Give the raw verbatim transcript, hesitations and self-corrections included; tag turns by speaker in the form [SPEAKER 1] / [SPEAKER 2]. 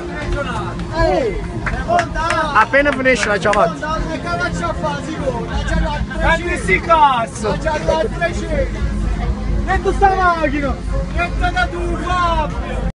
[SPEAKER 1] Appena finisce la giocata.
[SPEAKER 2] Prendi sti cazzo! Metto sta macchina! Metto da tu, Fabio!